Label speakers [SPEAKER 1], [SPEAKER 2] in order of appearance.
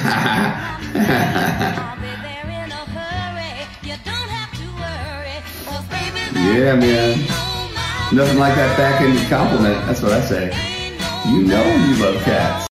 [SPEAKER 1] Yeah, man. Nothing like that backhanded compliment. That's what I say. You know you love cats.